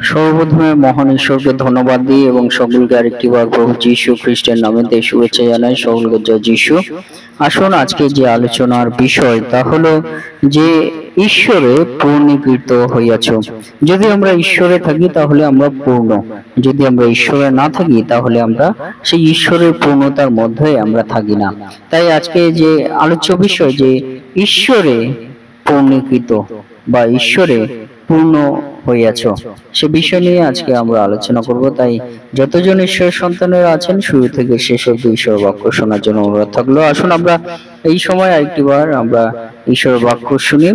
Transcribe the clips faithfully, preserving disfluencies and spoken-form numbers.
সর্বপ্রথমে মহান ঈশ্বরকে ধন্যবাদ দিই এবং সকলকে আরেকটি বার প্রভু যীশু খ্রিস্টের নামে শুভেচ্ছা জানাই। সকলকে জয় যীশু। আসুন আজকে যে আলোচনার বিষয় তা হলো যে ঈশ্বরে পূর্ণীকৃত হইয়াছ। যদি আমরা ঈশ্বরে থাকি তাহলে আমরা পূর্ণ, যদি আমরা ঈশ্বরে না থাকি তাহলে আমরা সেই ঈশ্বরের পূর্ণতার মধ্যে আমরা থাকি না। তাই আজকে যে আলোচ্য বিষয় যে ঈশ্বরে পূর্ণীকৃত বা ঈশ্বরে পূর্ণ হইয়াছ, সে বিষয় নিয়ে আজকে আমরা আলোচনা করব। তাই যতজন ঈশ্বরের সন্তানেরা আছেন শুরু থেকে শেষ অবধি ঈশ্বর বাক্য শোনার জন্য অনুরোধ থাকলো। আসুন আমরা এই সময় আরেকটিবার আমরা ঈশ্বর বাক্য শুনি।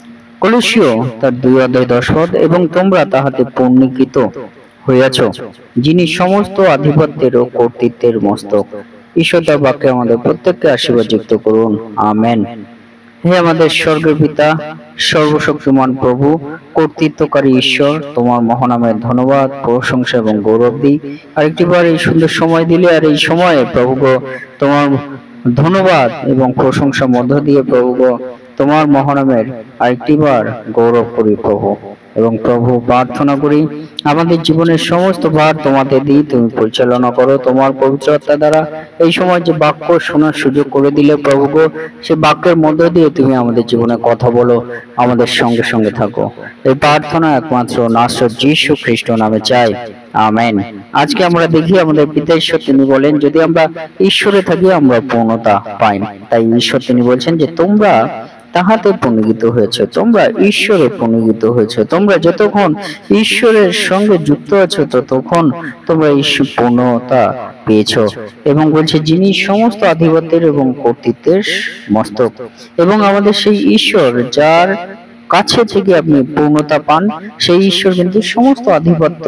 কলসীয় তার দুই অধ্যায় দশ পদ, এবং তোমরা তাহাতে পূর্ণীকৃত হইয়াছ, যিনি সমস্ত আধিপত্যের ও কর্তৃত্বের মস্তক। ঈশ্বর তার বাক্যে আমাদের প্রত্যেককে আশীর্বাদ যুক্ত করুন, আমেন। হে আমাদের স্বর্গের পিতা, সর্বশক্তিমান প্রভু, কর্তৃত্বকারী ঈশ্বর, তোমার মহানামের ধন্যবাদ, প্রশংসা এবং গৌরব দিই। আরেকটিবার এই সুন্দর সময় দিলে, আর এই সময়ে প্রভু গো তোমার ধন্যবাদ এবং প্রশংসা মধ্য দিয়ে প্রভু গো তোমার মহানামের আরেকটিবার গৌরব করি প্রভু। এবং প্রভু প্রার্থনা করি আমাদের জীবনের সমস্ত ভার তোমাতে দিই, তুমি পরিচালনা করো তোমার পবিত্র আত্মা দ্বারা। এই সময় যে বাক্য শোনার সুযোগ করে দিলে প্রভু গো, সে বাক্যের মধ্য দিয়ে তুমি আমাদের জীবনে কথা বলো, আমাদের সঙ্গে সঙ্গে থাকো। এই প্রার্থনা একমাত্র নাসরত যীশু খ্রিস্ট নামে চাই, আমেন। আজকে আমরা দেখি আমাদের পিতা ঈশ্বর তিনি বলেন যদি আমরা ঈশ্বরে থাকি আমরা পূর্ণতা পাই। তাই ঈশ্বর তিনি বলছেন যে তোমরা তাহাতে পূর্ণীকৃত হয়েছে, তোমরা ঈশ্বরে পূর্ণীকৃত হয়েছে। তোমরা যতক্ষণ ঈশ্বরের সঙ্গে যুক্ত আছো ততক্ষণ তোমরা ঈশ্বর পূর্ণতা পেয়েছ। এবং বলছে যিনি সমস্ত আধিপত্যের এবং কর্তৃত্বের মস্তক। এবং আমাদের সেই ঈশ্বর যার কাছে থেকে আপনি পূর্ণতা পান, সেই ঈশ্বর কিন্তু সমস্ত আধিপত্য,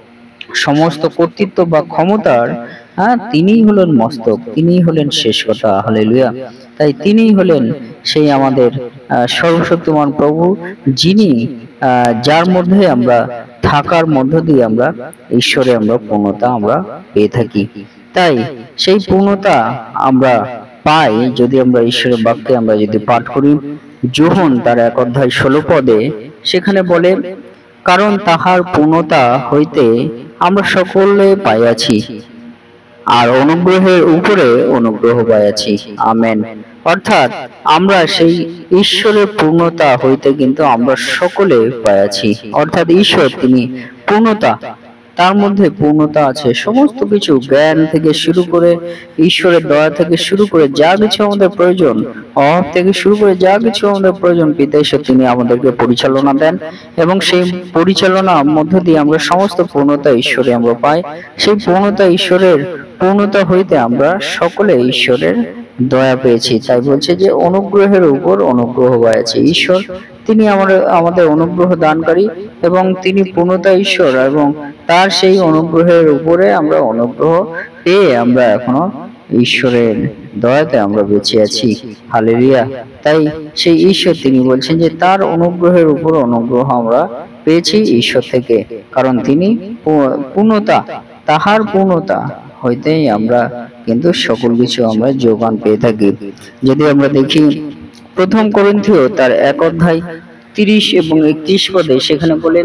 সমস্ত কর্তৃত্ব বা ক্ষমতার হ্যাঁ তিনিই হলেন মস্তক, তিনিই হলেন শেষ কথা। হালেলুয়া। তাই তিনিই হলেন সেই আমাদের সর্বশক্তিমান প্রভু, যিনি যার মধ্যে আমরা থাকার মধ্য দিয়ে আমরা ঈশ্বরে আমরা পূর্ণতা আমরা পেয়ে থাকি। তাই সেই পূর্ণতা আমরা পাই যদি আমরা ঈশ্বরের বাক্যে আমরা যদি পাঠ করি। যোহন তার এক অধ্যায় ষোলো পদে সেখানে বলে, কারণ তাহার পূর্ণতা হইতে আমরা সকলে পাইয়াছি, আর অনুগ্রহের উপরে অনুগ্রহ পাইয়াছি, আমেন। অর্থাৎ আমরা সেই ঈশ্বরের পূর্ণতা হইতে কিন্তু আমরা সকলে পাইয়াছি। অর্থাৎ ঈশ্বর তিনি পূর্ণতা, তার মধ্যে পূর্ণতা আছে। সমস্ত কিছু জ্ঞান থেকে শুরু করে, ঈশ্বরের দয়া থেকে শুরু করে যা কিছু আমাদের প্রয়োজন, অভাব থেকে শুরু করে যা কিছু আমাদের প্রয়োজন, পিতা ঈশ্বর তিনি আমাদেরকে পরিচালনা দেন। এবং সেই পরিচালনার মধ্য দিয়ে আমরা সমস্ত পূর্ণতা ঈশ্বরে আমরা পাই। সেই পূর্ণতা ঈশ্বরের পূর্ণতা হইতে আমরা সকলে ঈশ্বরের দয়া পেয়েছি। তাই বলছে যে অনুগ্রহের উপর অনুগ্রহ পাইয়াছি। ঈশ্বর তিনি আমাদের আমাদের অনুগ্রহ দানকারী এবং তিনি পূর্ণতা ঈশ্বর, এবং তার সেই অনুগ্রহের উপরে আমরা অনুগ্রহ পেয়ে আমরা এখনো ঈশ্বরের দয়াতে আমরা বেঁচে আছি। হালেলুয়া। তাই সেই ঈশ্বর তিনি বলছেন যে তার অনুগ্রহের উপর অনুগ্রহ আমরা পেয়েছি ঈশ্বর থেকে, কারণ তিনি পূর্ণতা, তাহার পূর্ণতা হইতেই আমরা কিন্তু সকল কিছু আমরা যোগান পেয়ে থাকি। যদি আমরা দেখি প্রথম করিন্থীয় তার এক অধ্যায় তিরিশ এবং একত্রিশ পদে সেখানে বলেন,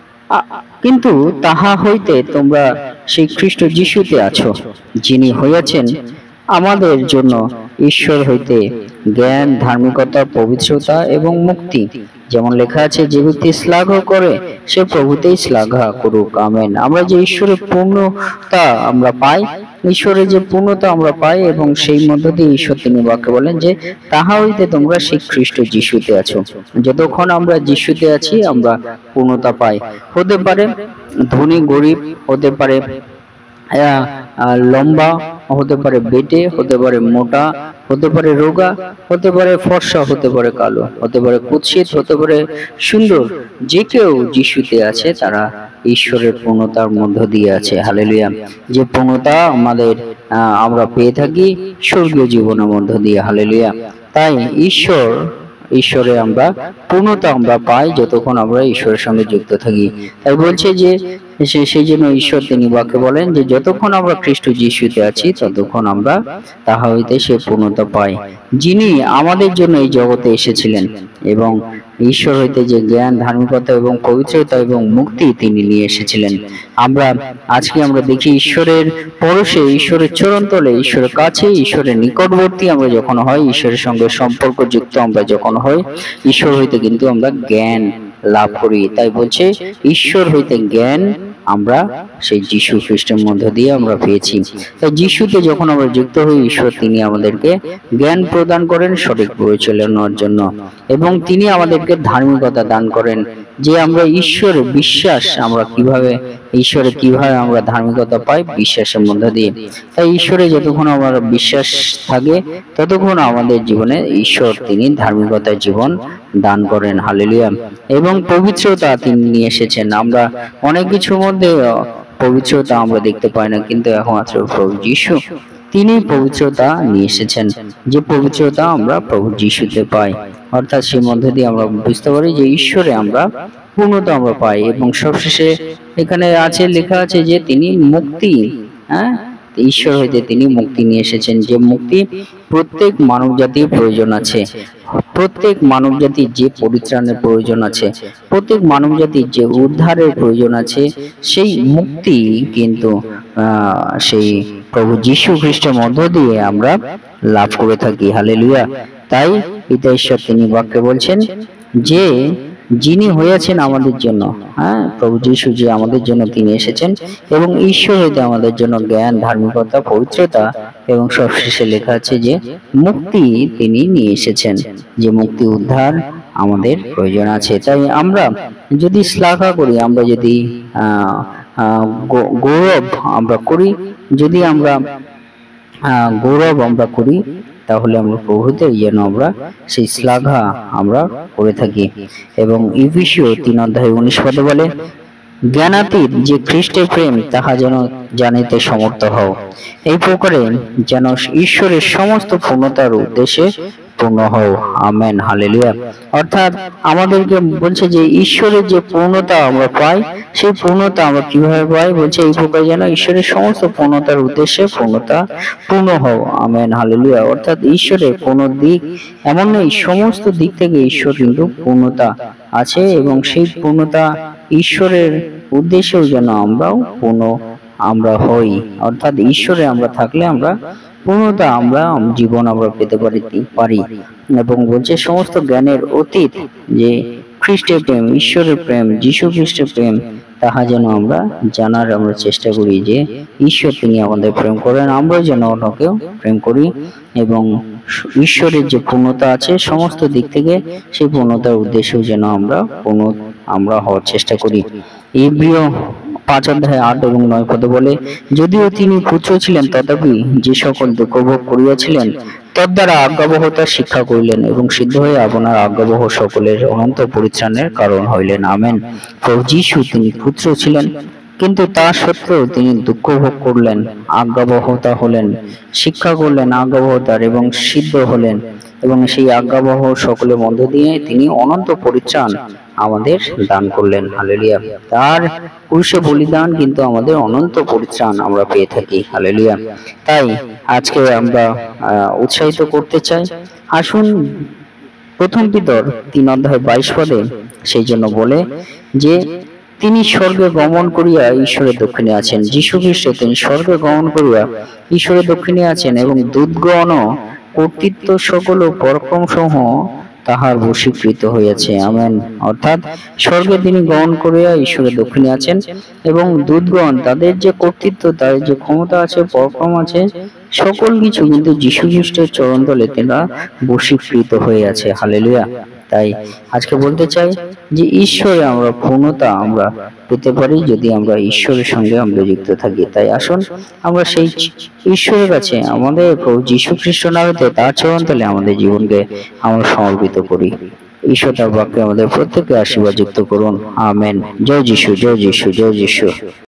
কিন্তু তাহা হইতে তোমরা সেই খ্রিস্ট যিশুতে আছো, যিনি হইয়াছেন আমাদের জন্য ঈশ্বর হইতে জ্ঞান, ধার্মিকতা, পবিত্রতা এবং মুক্তি। যেমন লেখা আছে, যে ব্যক্তি শ্লাঘা করে সে প্রভুতেই শ্লাঘা করুক, আমেন। আমরা যে ঈশ্বরের পূর্ণতা আমরা পাই, ঈশ্বরের যে পূর্ণতা আমরা পাই, এবং সেই মধ্য দিয়ে ঈশ্বর তিনি বাক্যে বলেন যে তাহা হইতে তোমরা সেই খ্রিস্ট যিশুতে আছো। যতক্ষণ আমরা যিশুতে আছি আমরা পূর্ণতা পাই। হতে পারে ধনী গরিব, হতে পারে লম্বা, হতে পারে বেটে, হতে পারে মোটা, হতে পারে রোগা, হতে পারে ফর্সা, হতে পারে কালো, হতে পারে কুৎসিত, হতে পারে সুন্দর। যে কেউ যিশুতে আছে তারা ঈশ্বরের পূর্ণতার মধ্য দিয়ে আছে। হালেলুয়া। যে পূর্ণতা আমাদের আমরা পেয়ে থাকি স্বর্গীয় জীবনের মধ্য দিয়ে। হালেলুয়া। তাই ঈশ্বর ঈশ্বরে আমরা পূর্ণতা আমরা পাই যতক্ষণ আমরা ঈশ্বরের সঙ্গে যুক্ত থাকি। তাই বলছে যে সে- সেই জন্য ঈশ্বর তিনি বাক্যে বলেন যে যতক্ষণ আমরা খ্রিস্ট যিশুতে আছি ততক্ষণ আমরা তাহা হইতে সে পূর্ণতা পাই, যিনি আমাদের জন্য এই জগতে এসেছিলেন এবং ঈশ্বর হইতে যে জ্ঞান, ধার্মিকতা এবং পবিত্রতা এবং মুক্তি তিনি নিয়ে এসেছিলেন। আমরা আজকে আমরা দেখি ঈশ্বরের পরশে, ঈশ্বরের চরণতলে, ঈশ্বরের কাছে, ঈশ্বরের নিকটবর্তী আমরা যখন হয়, ঈশ্বরের সঙ্গে সম্পর্ক যুক্ত আমরা যখন হই, ঈশ্বর হইতে কিন্তু আমরা জ্ঞান লাভ করি। তাই বলছে ঈশ্বর হইতে জ্ঞান আমরা সেই যীশু খ্রিস্টের মধ্য দিয়ে আমরা পেয়েছি। তাই যীশুতে যখন আমরা যুক্ত হই, ঈশ্বর তিনি আমাদেরকে জ্ঞান প্রদান করেন সঠিক পরিচালনার জন্য, এবং তিনি আমাদেরকে ধার্মিকতা দান করেন, যে আমরা ঈশ্বর বিশ্বাস আমরা কিভাবে ঈশ্বরে কিভাবে আমরা ধার্মিকতা পাই, বিশ্বাসের মধ্য দিয়ে। তাই ঈশ্বরে যতক্ষণ আমার বিশ্বাস থাকে ততক্ষণ আমাদের জীবনে ঈশ্বর তিনি ধার্মিকতার জীবন দান করেন। হালেলুয়া। এবং পবিত্রতা তিনি নিয়ে এসেছেন। আমরা অনেক কিছুর মধ্যে পবিত্রতা আমরা দেখতে পাই না, কিন্তু একমাত্র প্রভু যীশু তিনি পবিত্রতা নিয়ে এসেছেন, যে পবিত্রতা আমরা প্রভু যীশুতে পাই। অর্থাৎ সেই মধ্যে দিয়ে আমরা বুঝতে পারি যে ঈশ্বরে আমরা পূর্ণতা আমরা পাই। এবং সবশেষে এখানে আছে, লেখা আছে যে তিনি মুক্তি, হ্যাঁ, ঈশ্বর হইতে তিনি মুক্তি নিয়ে এসেছেন, যে মুক্তি প্রত্যেক মানব জাতির প্রয়োজন আছে। প্রত্যেক মানব জাতির যে পরিত্রাণের প্রয়োজন আছে, প্রত্যেক মানব জাতির যে উদ্ধারের প্রয়োজন আছে, সেই মুক্তি কিন্তু আহ সেই প্রভু যীশু খ্রিস্টের মধ্য দিয়ে আমরা লাভ করে থাকি। হালেলুয়া। তাই পিতা ঈশ্বর তিনি বাক্যে বলছেন যে যিনি হয়েছেন আমাদের জন্য, হ্যাঁ, প্রভু যীশু যে আমাদের জন্য তিনি এসেছেন, এবং ঈশ্বর হইতে আমাদের জন্য জ্ঞান, ধার্মিকতা, পবিত্রতা এবং সবশেষে লেখা আছে যে মুক্তি তিনি নিয়ে এসেছেন, যে মুক্তি উদ্ধার আমাদের প্রয়োজন আছে। তাই আমরা যদি শ্লাঘা করি, আমরা যদি আহ আহ গৌরব আমরা করি, যদি আমরা আহ গৌরব আমরা করি, তাহলে আমরা প্রভুতে যেন আমরা সেই শ্লাঘা আমরা করে থাকি। এবং ইফিসীয় তিন অধ্যায় উনিশ পদে বলে, জ্ঞানাতীত যে খ্রিস্টের প্রেম তাহা যেন জানিতে সমর্থ হও, এই প্রকারে যেন ঈশ্বরের সমস্ত পূর্ণতার উদ্দেশ্যে পূর্ণ হও। আমেন। হালেলুয়া। অর্থাৎ আমাদেরকে বলছে যে ঈশ্বরের যে পূর্ণতা আমরা পাই, সেই পূর্ণতা আমরা কিভাবে পাই, বলছে এই প্রকার যেন ঈশ্বরের সমস্ত পূর্ণতার উদ্দেশ্যে পূর্ণতা পূর্ণ হও। আমেন। হালেলুয়া। অর্থাৎ ঈশ্বরের কোন দিক এমন নেই, সমস্ত দিক থেকে ঈশ্বর কিন্তু পূর্ণতা আছে, এবং সেই পূর্ণতা ঈশ্বরের উদ্দেশ্যেও যেন আমরাও পূর্ণ আমরা হই। অর্থাৎ ঈশ্বরে আমরা থাকলে আমরা পূর্ণতা আমরা জীবন আমরা পেতে পারি পারি এবং বলছে সমস্ত জ্ঞানের অতীত যে খ্রিস্টের প্রেম, ঈশ্বরের প্রেম, যীশু খ্রিস্টের প্রেম, তাহা যেন আমরা জানার আমরা চেষ্টা করি, যে ঈশ্বর তিনি আমাদের প্রেম করেন, আমরা যেন অন্যকেও প্রেম করি, এবং ঈশ্বরের যে পূর্ণতা আছে সমস্ত দিক থেকে সেই পূর্ণতার উদ্দেশ্যেও যেন আমরা পূর্ণ আমরা হওয়ার চেষ্টা করি। ইব্রিয় পাঁচ অধ্যায় আট এবং নয় পদে বলে, যদিও তিনি পুত্র ছিলেন তথাপি যে সকল দুঃখ ভোগ করিয়াছিলেন তদ্বারা আজ্ঞাবহতার শিক্ষা করিলেন, এবং সিদ্ধ হয়ে আপনার আজ্ঞাবহ সকলের অনন্ত পরিত্রাণের কারণ হইলেন। আমেন। প্রভু যীশু তিনি পুত্র ছিলেন, কিন্তু তা সত্ত্বেও তিনি দুঃখ ভোগ করলেন, আজ্ঞাবহতা হলেন, শিক্ষা করলেন আজ্ঞাবহতার, এবং সিদ্ধ হলেন, এবং সেই আজ্ঞাবহ সকলের মধ্য দিয়ে তিনি অনন্ত পরিত্রাণ আমাদের দান করলেন। হালেলুয়া। তার পুরুষে বলিদান কিন্তু আমাদের অনন্ত পরিত্রাণ আমরা পেয়ে থাকি। হালেলুয়া। তাই আজকে আমরা উৎসাহিত করতে চাই, আসুন প্রথম পিতর তিন অধ্যায় বাইশ পদে সেই জন্য বলে যে তিনি স্বর্গে গমন করিয়া ঈশ্বরের দক্ষিণে আছেন। যীশু খ্রিস্ট তিনি স্বর্গে গমন করিয়া ঈশ্বরের দক্ষিণে আছেন, এবং দূতগণ কর্তৃত্ব সকল পরাক্রম সমূহ তাহার বশীকৃত হইয়াছে। আমেন। অর্থাৎ স্বর্গে তিনি গমন করিয়া ঈশ্বরের দক্ষিণে আছেন, এবং দূতগণ তাদের যে কর্তৃত্ব, তাদের যে ক্ষমতা আছে, পরাক্রম আছে, সকল কিছু কিন্তু যীশু খ্রিস্টের চরণতলে তারা বশীকৃত হয়ে আছে। হালেলুয়া। তাই আজকে বলতে চাই যে ঈশ্বরে আমরা পূর্ণতা আমরা পেতে পারি যদি আমরা ঈশ্বরের সঙ্গে আমরা যুক্ত থাকি। তাই আসুন আমরা সেই ঈশ্বরের কাছে আমাদের প্রভু যীশু খ্রিস্ট নামেতে তার চরণতলে আমাদের জীবনকে আমরা সমর্পিত করি। ঈশ্বর তার বাক্যে আমাদের প্রত্যেককে আশীর্বাদ যুক্ত করুন। আমেন। জয় যীশু, জয় যীশু, জয় যীশু।